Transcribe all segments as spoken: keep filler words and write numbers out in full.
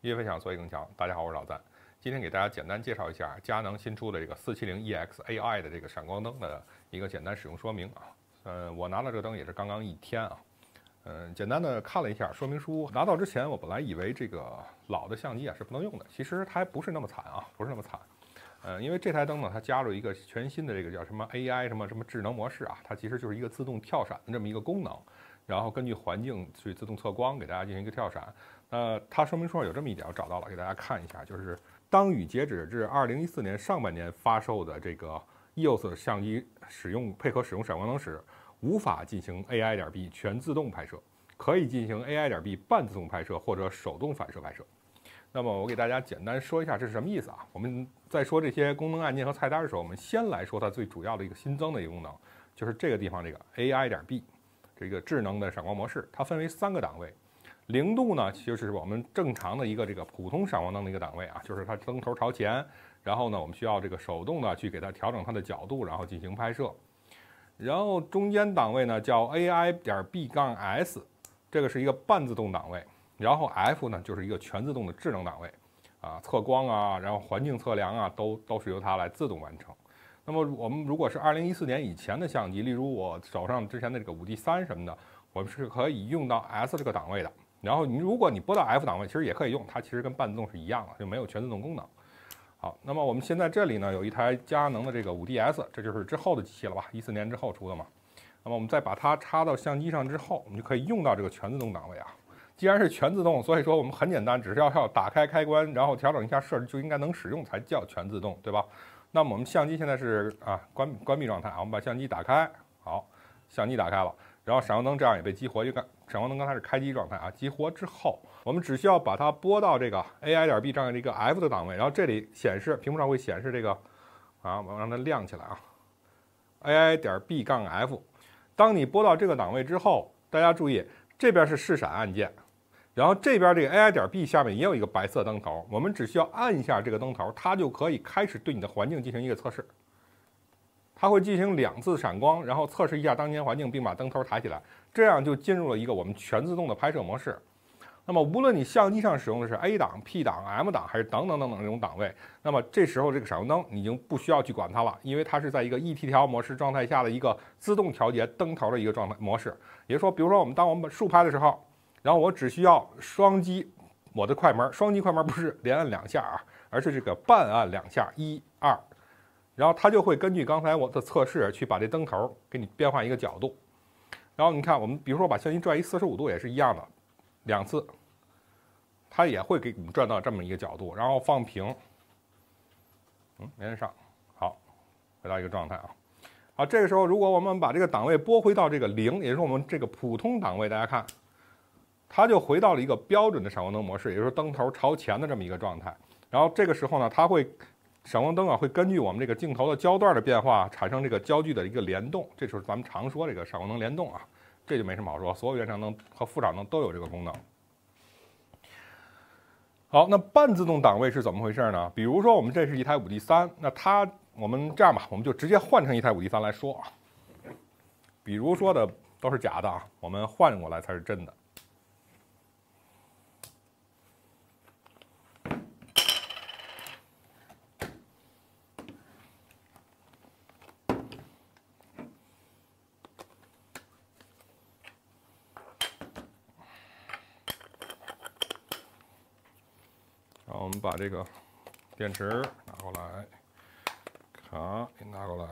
业分享，所以更强。大家好，我是老赞。今天给大家简单介绍一下佳能新出的这个四七零 E X A I 的这个闪光灯的一个简单使用说明啊。呃，我拿到这个灯也是刚刚一天啊。嗯，简单的看了一下说明书。拿到之前，我本来以为这个老的相机啊是不能用的，其实它还不是那么惨啊，不是那么惨。呃，因为这台灯呢，它加入一个全新的这个叫什么 A I 什么什么智能模式啊，它其实就是一个自动跳闪的这么一个功能，然后根据环境去自动测光，给大家进行一个跳闪。呃，它说明书上有这么一点，我找到了，给大家看一下，就是当与截止至二零一四年上半年发售的这个 E O S 相机使用配合使用闪光灯时，无法进行 A I 点 B 全自动拍摄，可以进行 A I 点 B 半自动拍摄或者手动反射拍摄。那么我给大家简单说一下这是什么意思啊？我们在说这些功能按键和菜单的时候，我们先来说它最主要的一个新增的一个功能，就是这个地方这个 A I 点 B 这个智能的闪光模式，它分为三个档位。零度呢，就是我们正常的一个这个普通闪光灯的一个档位啊，就是它灯头朝前，然后呢，我们需要这个手动的去给它调整它的角度，然后进行拍摄。然后中间档位呢叫 A I 点 B 杠 S， 这个是一个半自动档位。然后 F 呢就是一个全自动的智能档位，啊，测光啊，然后环境测量啊，都都是由它来自动完成。那么我们如果是二零一四年以前的相机，例如我手上之前的这个五 D 三什么的，我们是可以用到 S 这个档位的。然后你如果你拨到 F 档位，其实也可以用，它其实跟半自动是一样的，就没有全自动功能。好，那么我们现在这里呢有一台佳能的这个五 D S， 这就是之后的机器了吧，一四年之后出的嘛。那么我们再把它插到相机上之后，我们就可以用到这个全自动档位啊。既然是全自动，所以说我们很简单，只是要要打开开关，然后调整一下设置，就应该能使用，才叫全自动，对吧？那么我们相机现在是啊关关闭状态啊，我们把相机打开，好，相机打开了，然后闪光灯这样也被激活，就闪光灯刚才是开机状态啊，激活之后，我们只需要把它拨到这个 A I 点 B 这样的一个 F 的档位，然后这里显示屏幕上会显示这个啊，我让它亮起来啊 ，A I 点 B 杠 F。当你拨到这个档位之后，大家注意，这边是示闪按键。然后这边这个 A I 点 B 下面也有一个白色灯头，我们只需要按一下这个灯头，它就可以开始对你的环境进行一个测试。它会进行两次闪光，然后测试一下当前环境，并把灯头抬起来，这样就进入了一个我们全自动的拍摄模式。那么无论你相机上使用的是 A 档、P 档、M 档还是等等等等这种档位，那么这时候这个闪光灯你已经不需要去管它了，因为它是在一个 一 T 调模式状态下的一个自动调节灯头的一个状态模式。也就是说，比如说我们当我们竖拍的时候，然后我只需要双击我的快门，双击快门不是连按两下啊，而是这个半按两下，一二，然后它就会根据刚才我的测试去把这灯头给你变换一个角度。然后你看，我们比如说把相机转一四十五度也是一样的，两次，它也会给你转到这么一个角度，然后放平，嗯，没按上，好，回到一个状态啊。好，这个时候如果我们把这个档位拨回到这个零，也就是我们这个普通档位，大家看。它就回到了一个标准的闪光灯模式，也就是灯头朝前的这么一个状态。然后这个时候呢，它会闪光灯啊会根据我们这个镜头的焦段的变化，产生这个焦距的一个联动，这就是咱们常说这个闪光灯联动啊，这就没什么好说，所有原闪灯和副闪灯都有这个功能。好，那半自动档位是怎么回事呢？比如说我们这是一台五 D 三，那它我们这样吧，我们就直接换成一台五 D 三来说啊。比如说的都是假的啊，我们换过来才是真的。然后我们把这个电池拿过来，卡也拿过来，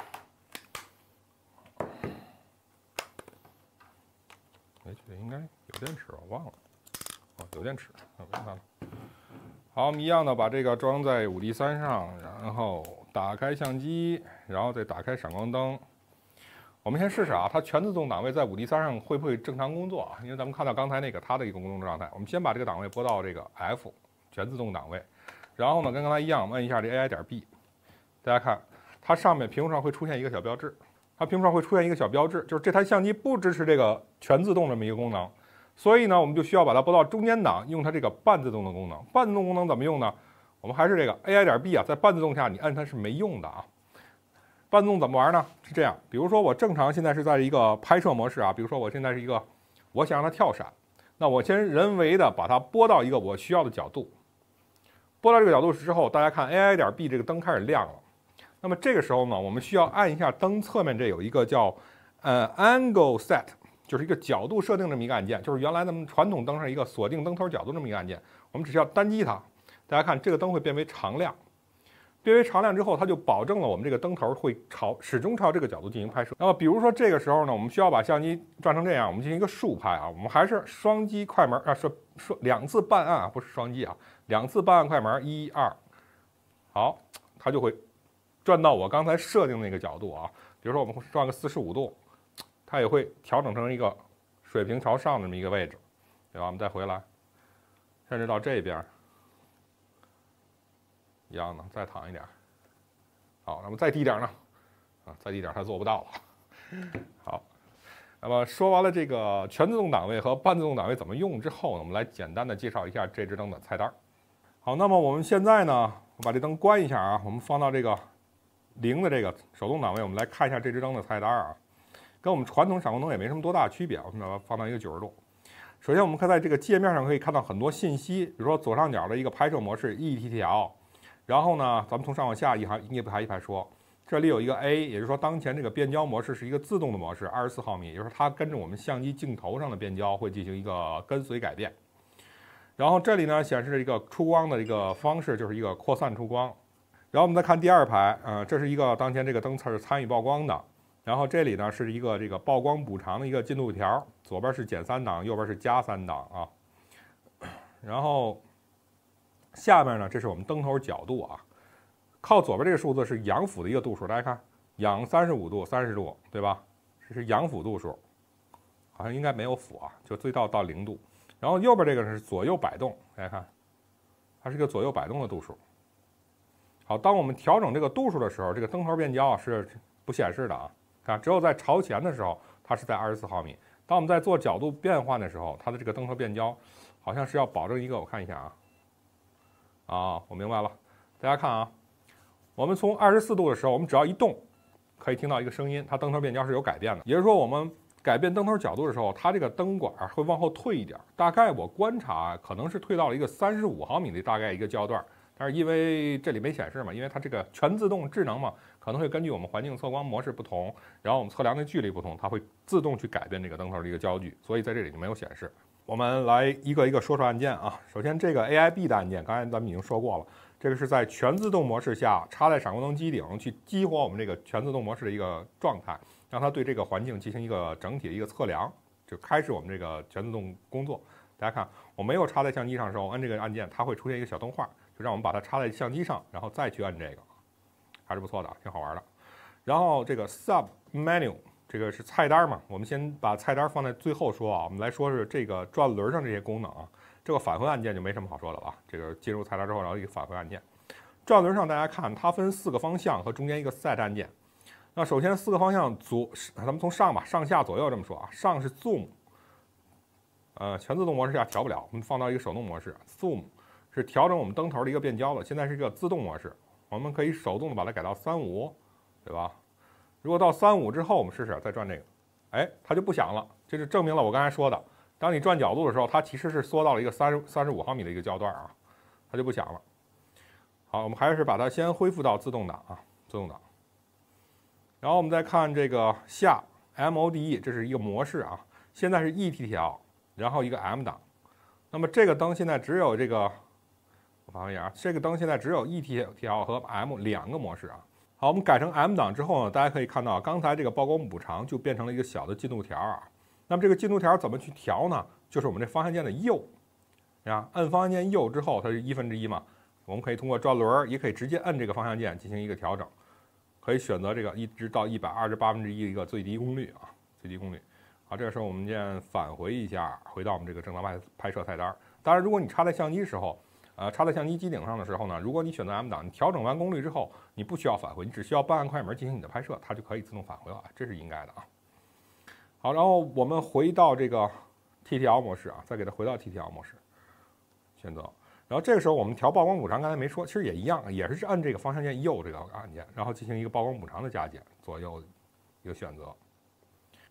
哎，这应该有电池，我忘了。哦，有电池，那不用看了。好，我们一样的把这个装在五 D 三上，然后打开相机，然后再打开闪光灯。我们先试试啊，它全自动档位在五 D 三上会不会正常工作啊？因为咱们看到刚才那个它的一个工作状态，我们先把这个档位拨到这个 F。全自动档位，然后呢，跟刚才一样，我们按一下这 A I 点 B， 大家看，它上面屏幕上会出现一个小标志，它屏幕上会出现一个小标志，就是这台相机不支持这个全自动这么一个功能，所以呢，我们就需要把它拨到中间档，用它这个半自动的功能。半自动功能怎么用呢？我们还是这个 A I 点 B 啊，在半自动下你按它是没用的啊。半自动怎么玩呢？是这样，比如说我正常现在是在一个拍摄模式啊，比如说我现在是一个，我想让它跳闪。 那我先人为的把它拨到一个我需要的角度，拨到这个角度之后，大家看 A I 点 B 这个灯开始亮了。那么这个时候呢，我们需要按一下灯侧面这有一个叫呃 Angle Set， 就是一个角度设定这么一个按键，就是原来咱们传统灯上一个锁定灯头角度这么一个按键，我们只需要单击它，大家看这个灯会变为常亮。变为常亮之后，它就保证了我们这个灯头会朝始终朝这个角度进行拍摄。那么，比如说这个时候呢，我们需要把相机转成这样，我们进行一个竖拍啊，我们还是双击快门啊，说说两次半按啊，不是双击啊，两次半按快门，一二，好，它就会转到我刚才设定的那个角度啊。比如说我们转个四十五度，它也会调整成一个水平朝上的这么一个位置，对吧？我们再回来，甚至到这边。一样的，再躺一点。好，那么再低点呢？啊，再低点它做不到了。好，那么说完了这个全自动档位和半自动档位怎么用之后呢，我们来简单的介绍一下这支灯的菜单。好，那么我们现在呢，我把这灯关一下啊，我们放到这个零的这个手动档位，我们来看一下这支灯的菜单啊，跟我们传统闪光灯也没什么多大区别。我们把它放到一个九十度。首先，我们可以在这个界面上可以看到很多信息，比如说左上角的一个拍摄模式 E T T L。然后呢，咱们从上往下一行一排一排说，这里有一个 A， 也就是说当前这个变焦模式是一个自动的模式，二十四毫米，也就是说它跟着我们相机镜头上的变焦会进行一个跟随改变。然后这里呢显示一个出光的一个方式，就是一个扩散出光。然后我们再看第二排，呃，这是一个当前这个灯是参与曝光的。然后这里呢是一个这个曝光补偿的一个进度条，左边是减三档，右边是加三档啊。然后下面呢，这是我们灯头角度啊，靠左边这个数字是仰俯的一个度数，大家看，仰三十五度、三十度，对吧？这是仰俯度数，好像应该没有俯啊，就最到到零度。然后右边这个是左右摆动，大家看，它是一个左右摆动的度数。好，当我们调整这个度数的时候，这个灯头变焦啊是不显示的啊，看，只有在朝前的时候，它是在二十四毫米。当我们在做角度变换的时候，它的这个灯头变焦好像是要保证一个，我看一下啊。啊，我明白了，大家看啊，我们从二十四度的时候，我们只要一动，可以听到一个声音，它灯头变焦是有改变的。也就是说，我们改变灯头角度的时候，它这个灯管会往后退一点，大概我观察可能是退到了一个三十五毫米的大概一个焦段。但是因为这里没显示嘛，因为它这个全自动智能嘛，可能会根据我们环境测光模式不同，然后我们测量的距离不同，它会自动去改变这个灯头的一个焦距，所以在这里就没有显示。我们来一个一个说说按键啊。首先，这个 A I B 的按键，刚才咱们已经说过了，这个是在全自动模式下插在闪光灯机顶去激活我们这个全自动模式的一个状态，让它对这个环境进行一个整体的一个测量，就开始我们这个全自动工作。大家看，我没有插在相机上的时候，按这个按键，它会出现一个小动画，就让我们把它插在相机上，然后再去按这个，还是不错的，挺好玩的。然后这个 Sub Menu。这个是菜单嘛，我们先把菜单放在最后说啊。我们来说是这个转轮上这些功能啊，这个返回按键就没什么好说的了。这个进入菜单之后，然后一个返回按键。转轮上大家看，它分四个方向和中间一个 Set 按键。那首先四个方向左，咱们从上吧，上下左右这么说啊。上是 Zoom， 呃，全自动模式下调不了，我们放到一个手动模式。Zoom 是调整我们灯头的一个变焦的，现在是一个自动模式，我们可以手动的把它改到三五，对吧？如果到三五之后，我们试试再转这个，哎，它就不响了，这就证明了我刚才说的，当你转角度的时候，它其实是缩到了一个三十三十五毫米的一个焦段啊，它就不响了。好，我们还是把它先恢复到自动挡啊，自动挡。然后我们再看这个下 M O D E， 这是一个模式啊，现在是 E T T L， 然后一个 M 档。那么这个灯现在只有这个，我看一下啊，这个灯现在只有 E T T L 和 M 两个模式啊。好，我们改成 M 档之后呢，大家可以看到，刚才这个曝光补偿就变成了一个小的进度条啊。那么这个进度条怎么去调呢？就是我们这方向键的右，啊，按方向键右之后，它是一分之一嘛。我们可以通过转轮，也可以直接按这个方向键进行一个调整，可以选择这个一直到一百二十八分之一的一个最低功率啊，最低功率。好，这个时候我们先返回一下，回到我们这个正常拍拍摄菜单。当然，如果你插在相机时候。呃，插在相机机顶上的时候呢，如果你选择 M 档，你调整完功率之后，你不需要返回，你只需要半按快门进行你的拍摄，它就可以自动返回了，这是应该的啊。好，然后我们回到这个 T T L 模式啊，再给它回到 T T L 模式，选择。然后这个时候我们调曝光补偿，刚才没说，其实也一样，也是按这个方向键右这个按键，然后进行一个曝光补偿的加减，左右一个选择。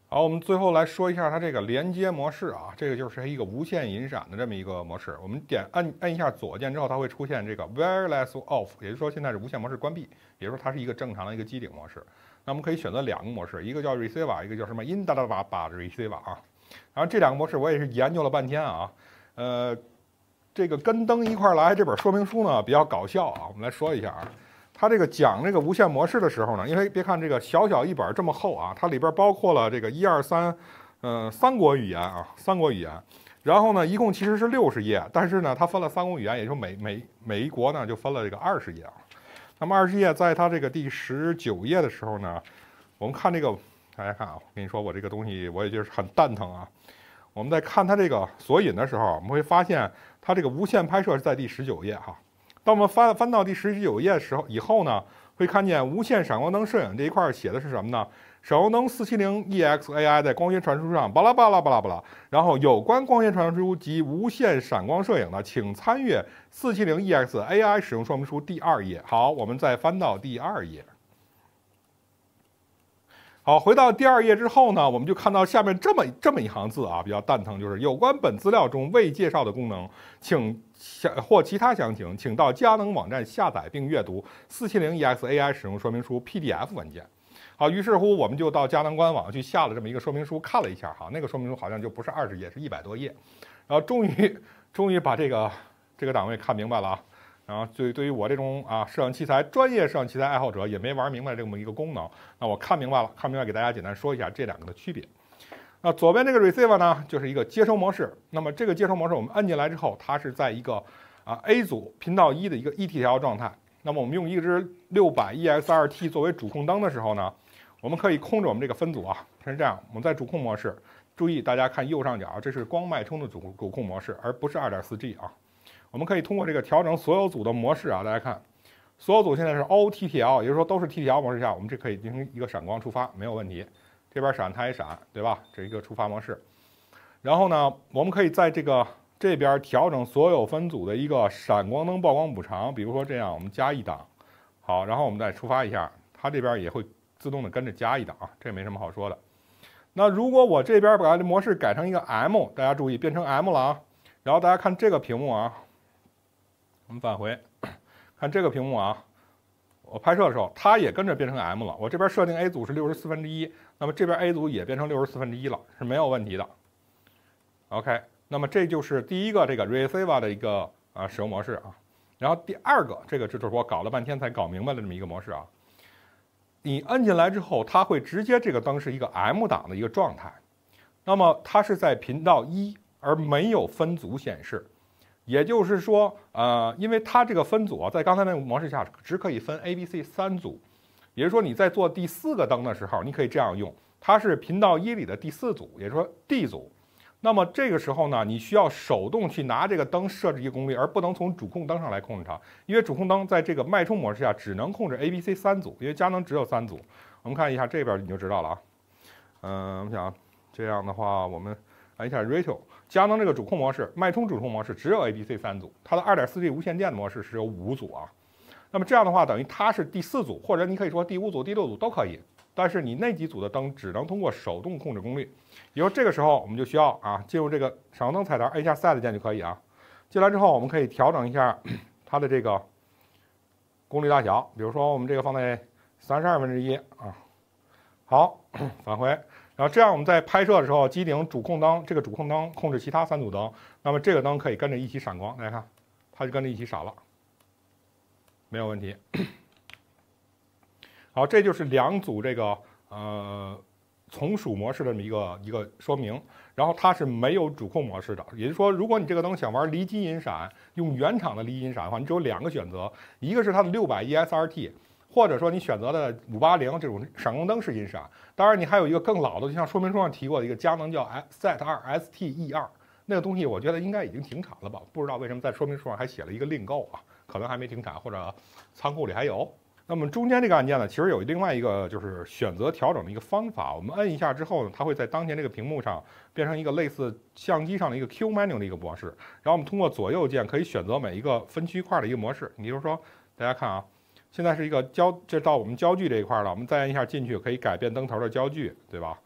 好，我们最后来说一下它这个连接模式啊，这个就是一个无线引闪的这么一个模式。我们点按按一下左键之后，它会出现这个 wireless off， 也就是说现在是无线模式关闭，也就是说它是一个正常的一个机顶模式。那我们可以选择两个模式，一个叫 receiver， 一个叫什么 in da da ba ba receiver 啊。然后这两个模式我也是研究了半天啊，呃，这个跟灯一块来这本说明书呢比较搞笑啊，我们来说一下啊。它这个讲这个无线模式的时候呢，因为别看这个小小一本这么厚啊，它里边包括了这个一二三，呃，三国语言啊，三国语言。然后呢，一共其实是六十页，但是呢，它分了三国语言，也就是每每每一国呢就分了这个二十页啊。那么二十页在它这个第十九页的时候呢，我们看这个，大家看啊，我跟你说我这个东西我也就是很蛋疼啊。我们在看它这个索引的时候，我们会发现它这个无线拍摄是在第十九页哈。当我们翻翻到第十九页的时候以后呢，会看见无线闪光灯摄影这一块写的是什么呢？闪光灯四七零 E X A I 在光学传输上巴拉巴拉巴拉巴拉，然后有关光学传输及无线闪光摄影呢，请参阅四七零 E X A I 使用说明书第二页。好，我们再翻到第二页。好，回到第二页之后呢，我们就看到下面这么这么一行字啊，比较蛋疼，就是有关本资料中未介绍的功能，请或其他详情，请到佳能网站下载并阅读四七零 E X A I 使用说明书 P D F 文件。好，于是乎我们就到佳能官网去下了这么一个说明书，看了一下哈，那个说明书好像就不是二十页，是一百多页，然后终于终于把这个这个档位看明白了啊。然后对对于我这种啊摄影器材专业摄影器材爱好者，也没玩明白这么一个功能，那我看明白了，看明白给大家简单说一下这两个的区别。那左边这个 receiver 呢，就是一个接收模式。那么这个接收模式我们摁进来之后，它是在一个啊 A 组频道一的一个 一体条状态。那么我们用一支六百 E X R T 作为主控灯的时候呢，我们可以控制我们这个分组啊，是这样。我们在主控模式，注意大家看右上角，这是光脉冲的主主控模式，而不是 二点四 G 啊。我们可以通过这个调整所有组的模式啊，大家看，所有组现在是 O T T L， 也就是说都是 T T L 模式下，我们这可以进行一个闪光触发，没有问题。这边闪它也闪，对吧？这是一个触发模式。然后呢，我们可以在这个这边调整所有分组的一个闪光灯曝光补偿，比如说这样，我们加一档，好，然后我们再触发一下，它这边也会自动的跟着加一档啊，这没什么好说的。那如果我这边把这模式改成一个 M， 大家注意变成 M 了啊，然后大家看这个屏幕啊。我们返回，看这个屏幕啊，我拍摄的时候，它也跟着变成 M 了。我这边设定 A 组是六十四分之一，那么这边 A 组也变成六十四分之一了，是没有问题的。OK， 那么这就是第一个这个 receiver 的一个啊使用模式啊。然后第二个，这个就是我搞了半天才搞明白的这么一个模式啊。你摁进来之后，它会直接这个灯是一个 M 档的一个状态，那么它是在频道一，而没有分组显示。也就是说，呃，因为它这个分组啊，在刚才那个模式下只可以分 A、B、C 三组，也就是说你在做第四个灯的时候，你可以这样用，它是频道一里的第四组，也就是说 D 组。那么这个时候呢，你需要手动去拿这个灯设置一个功率，而不能从主控灯上来控制它，因为主控灯在这个脉冲模式下只能控制 A、B、C 三组，因为佳能只有三组。我们看一下这边你就知道了啊。嗯，我们想这样的话，我们按一下 Ratio。佳能这个主控模式，脉冲主控模式只有 A、B、C 三组，它的 二点四 G 无线电的模式是有五组啊。那么这样的话，等于它是第四组，或者你可以说第五组、第六组都可以。但是你那几组的灯只能通过手动控制功率。也就这个时候，我们就需要啊进入这个闪光灯彩条，按一下 Set 键就可以啊。进来之后，我们可以调整一下它的这个功率大小，比如说我们这个放在三十二分之一啊。好，返回。然后这样我们在拍摄的时候，机顶主控灯这个主控灯控制其他三组灯，那么这个灯可以跟着一起闪光，大家看，它就跟着一起闪了，没有问题。好，这就是两组这个呃从属模式的这么一个一个说明。然后它是没有主控模式的，也就是说，如果你这个灯想玩离机引闪，用原厂的离机引闪的话，你只有两个选择，一个是它的六百 E S R T。或者说你选择的五八零这种闪光灯式引闪，当然你还有一个更老的，就像说明书上提过的一个佳能叫 S E T 二 S T E 二那个东西，我觉得应该已经停产了吧？不知道为什么在说明书上还写了一个另购啊，可能还没停产，或者仓库里还有。那么中间这个按键呢，其实有另外一个就是选择调整的一个方法，我们摁一下之后呢，它会在当前这个屏幕上变成一个类似相机上的一个 Q menu 的一个模式，然后我们通过左右键可以选择每一个分区块的一个模式。你比如说，大家看啊。现在是一个焦，这到我们焦距这一块了，我们再按一下进去，可以改变灯头的焦距，对吧？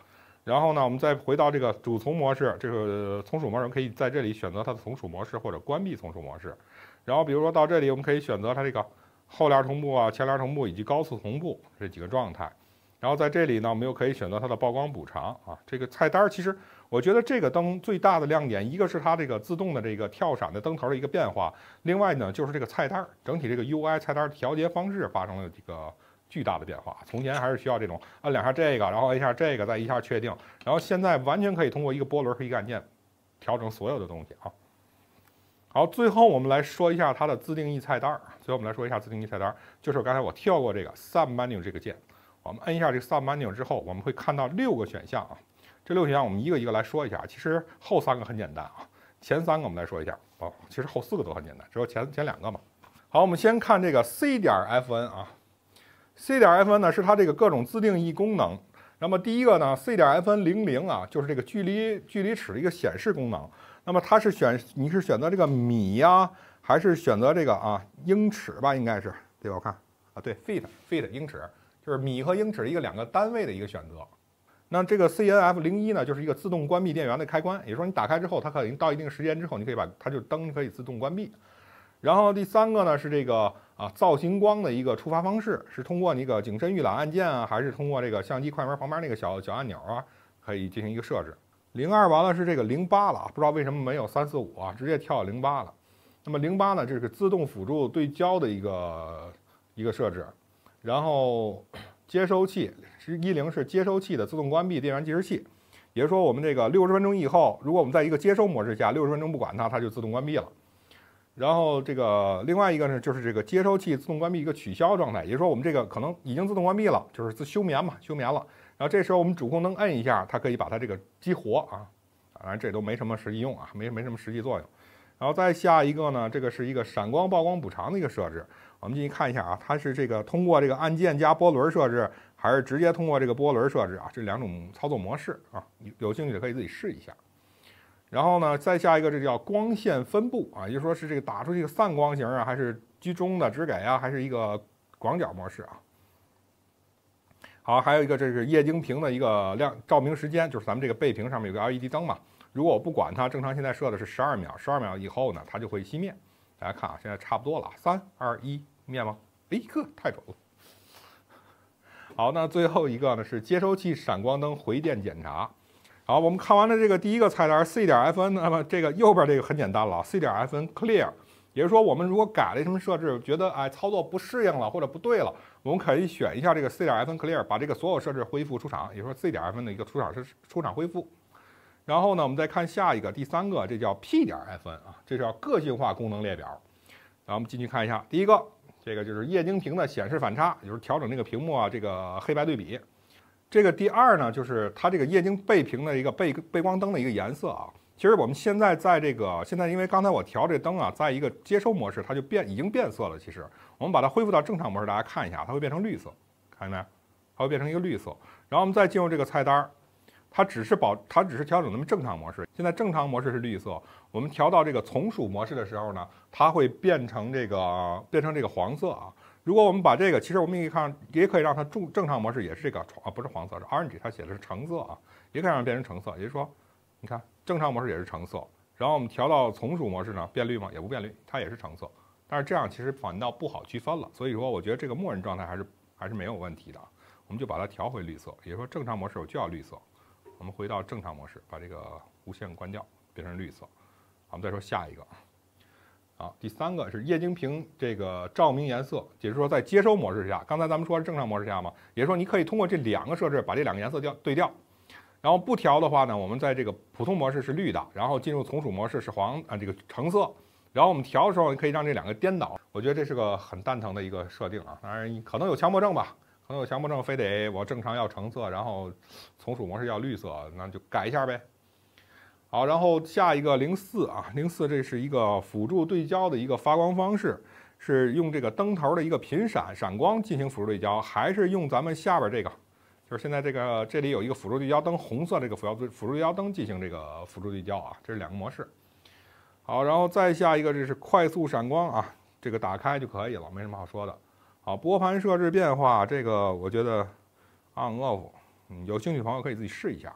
然后呢，我们再回到这个主从模式，这个从属模式可以在这里选择它的从属模式或者关闭从属模式。然后比如说到这里，我们可以选择它这个后联同步啊、前联同步以及高速同步这几个状态。然后在这里呢，我们又可以选择它的曝光补偿啊。这个菜单其实我觉得这个灯最大的亮点，一个是它这个自动的这个跳闪的灯头的一个变化，另外呢就是这个菜单整体这个 U I 菜单调节方式发生了这个巨大的变化。从前还是需要这种按两下这个，然后按一下这个，再一下确定，然后现在完全可以通过一个波轮和一个按键调整所有的东西啊。好，最后我们来说一下它的自定义菜单。最后我们来说一下自定义菜单，就是刚才我跳过这个 Sub Menu 这个键。我们按一下这个 Sub Menu 之后，我们会看到六个选项啊。这六个选项我们一个一个来说一下。其实后三个很简单啊，前三个我们来说一下哦。其实后四个都很简单，只有前前两个嘛。好，我们先看这个 C 点 F N 啊。C 点 F N 呢是它这个各种自定义功能。那么第一个呢 ，C 点 F N 零零啊，就是这个距离距离尺的一个显示功能。那么它是选你是选择这个米呀、啊，还是选择这个啊英尺吧？应该是对吧？我看啊，对 ，feet feet 英尺。就是米和英尺一个两个单位的一个选择。那这个 C N F 零一呢，就是一个自动关闭电源的开关，也就是说你打开之后，它可能到一定时间之后，你可以把它就灯可以自动关闭。然后第三个呢是这个啊造型光的一个触发方式，是通过那个景深预览按键啊，还是通过这个相机快门旁边那个小小按钮啊，可以进行一个设置。零二完了是这个零八了，不知道为什么没有三四五啊，直接跳零八了。那么零八呢，这是自动辅助对焦的一个一个设置。然后接收器是一零是接收器的自动关闭电源计时器，也就是说我们这个六十分钟以后，如果我们在一个接收模式下，六十分钟不管它，它就自动关闭了。然后这个另外一个呢，就是这个接收器自动关闭一个取消状态，也就是说我们这个可能已经自动关闭了，就是自休眠嘛，休眠了。然后这时候我们主控灯摁一下，它可以把它这个激活啊，当然这都没什么实际用啊，没没什么实际作用。然后再下一个呢，这个是一个闪光曝光补偿的一个设置。我们进去看一下啊，它是这个通过这个按键加波轮设置，还是直接通过这个波轮设置啊？这两种操作模式啊，有兴趣的可以自己试一下。然后呢，再下一个这叫光线分布啊，也就是说是这个打出一个散光型啊，还是居中的直给啊，还是一个广角模式啊？好，还有一个这是液晶屏的一个亮照明时间，就是咱们这个背屏上面有个 L E D 灯嘛。如果我不管它，正常现在设的是十二秒，十二秒以后呢，它就会熄灭。大家看啊，现在差不多了，三二一，灭吗？哎呵，太准了。好，那最后一个呢是接收器闪光灯回电检查。好，我们看完了这个第一个菜单 C 点 F N， 那么这个右边这个很简单了 ，C 点 F N Clear， 也就是说我们如果改了什么设置，觉得哎操作不适应了或者不对了，我们可以选一下这个 C 点 F N Clear， 把这个所有设置恢复出厂，也就是说 C 点 F N 的一个出厂是出厂恢复。然后呢，我们再看下一个第三个，这叫 P 点 F N 啊，这叫个性化功能列表。然后我们进去看一下，第一个，这个就是液晶屏的显示反差，也就是调整这个屏幕啊这个黑白对比。这个第二呢，就是它这个液晶背屏的一个背背光灯的一个颜色啊。其实我们现在在这个现在，因为刚才我调这灯啊，在一个接收模式，它就变已经变色了。其实我们把它恢复到正常模式，大家看一下，它会变成绿色，看见没？它会变成一个绿色。然后我们再进入这个菜单。它只是保，它只是调整咱们正常模式。现在正常模式是绿色，我们调到这个从属模式的时候呢，它会变成这个变成这个黄色啊。如果我们把这个，其实我们可以看，也可以让它正正常模式也是这个啊，不是黄色，是 orange， 它写的是橙色啊，也可以让它变成橙色。也就是说，你看正常模式也是橙色，然后我们调到从属模式呢，变绿吗？也不变绿，它也是橙色。但是这样其实反倒不好区分了，所以说我觉得这个默认状态还是还是没有问题的。我们就把它调回绿色，也就是说正常模式我就要绿色。我们回到正常模式，把这个无线关掉，变成绿色。好，我们再说下一个。啊，第三个是液晶屏这个照明颜色，也就是说在接收模式下，刚才咱们说是正常模式下嘛，也就是说你可以通过这两个设置把这两个颜色调对调。然后不调的话呢，我们在这个普通模式是绿的，然后进入从属模式是黄啊这个橙色。然后我们调的时候可以让这两个颠倒。我觉得这是个很蛋疼的一个设定啊，当然可能有强迫症吧。可能有强迫症，非得我正常要橙色，然后从属模式要绿色，那就改一下呗。好，然后下一个零四啊，零四这是一个辅助对焦的一个发光方式，是用这个灯头的一个频闪闪光进行辅助对焦，还是用咱们下边这个，就是现在这个这里有一个辅助对焦灯，红色这个辅助辅助对焦灯进行这个辅助对焦啊，这是两个模式。好，然后再下一个这是快速闪光啊，这个打开就可以了，没什么好说的。好，拨盘设置变化，这个我觉得 on off，嗯，有兴趣的朋友可以自己试一下啊。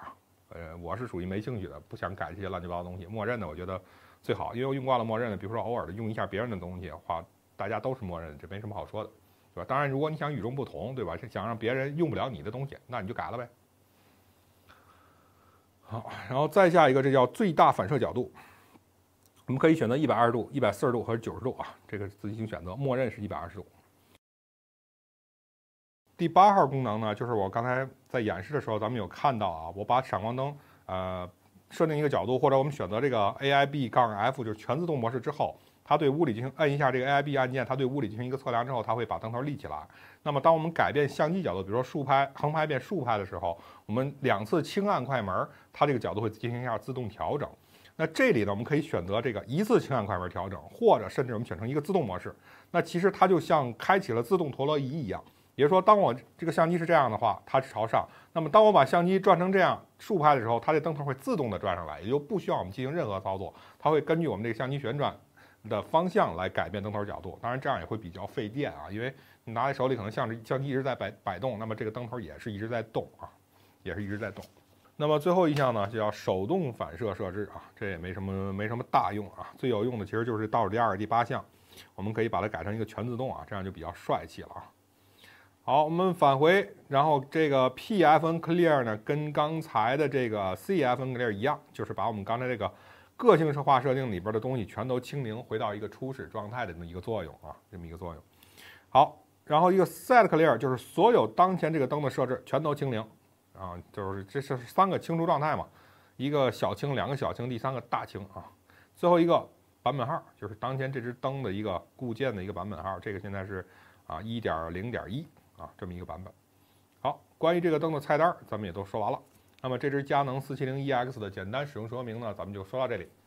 呃，我是属于没兴趣的，不想改这些乱七八糟东西。默认的我觉得最好，因为我用惯了默认的，比如说偶尔的用一下别人的东西的话，大家都是默认的，这没什么好说的，对吧？当然，如果你想与众不同，对吧？想让别人用不了你的东西，那你就改了呗。好，然后再下一个，这叫最大反射角度。我们可以选择一百二十度、一百四十度和九十度啊，这个自行选择，默认是一百二十度。第八号功能呢，就是我刚才在演示的时候，咱们有看到啊，我把闪光灯呃设定一个角度，或者我们选择这个 A I B 杠 F 就是全自动模式之后，它对屋里进行摁一下这个 A I B 按键，它对屋里进行一个测量之后，它会把灯头立起来。那么当我们改变相机角度，比如说竖拍、横拍变竖拍的时候，我们两次轻按快门，它这个角度会进行一下自动调整。那这里呢，我们可以选择这个一次轻按快门调整，或者甚至我们选成一个自动模式。那其实它就像开启了自动陀螺仪一样。也就是说，当我这个相机是这样的话，它是朝上；那么当我把相机转成这样竖拍的时候，它这灯头会自动的转上来，也就不需要我们进行任何操作，它会根据我们这个相机旋转的方向来改变灯头角度。当然，这样也会比较费电啊，因为你拿在手里可能像是相机一直在摆摆动，那么这个灯头也是一直在动啊，也是一直在动。那么最后一项呢，就叫手动反射设置啊，这也没什么没什么大用啊，最有用的其实就是倒数第二个第八项，我们可以把它改成一个全自动啊，这样就比较帅气了啊。好，我们返回，然后这个 P F N Clear 呢，跟刚才的这个 C F N Clear 一样，就是把我们刚才这个个性化设定里边的东西全都清零，回到一个初始状态的这么一个作用啊，这么一个作用。好，然后一个 Set Clear 就是所有当前这个灯的设置全都清零啊，就是这是三个清除状态嘛，一个小清，两个小清，第三个大清啊。最后一个版本号就是当前这只灯的一个固件的一个版本号，这个现在是啊 一点零点一。啊，这么一个版本。好，关于这个灯的菜单，咱们也都说完了。那么这支佳能四七零 E X 的简单使用说明呢，咱们就说到这里。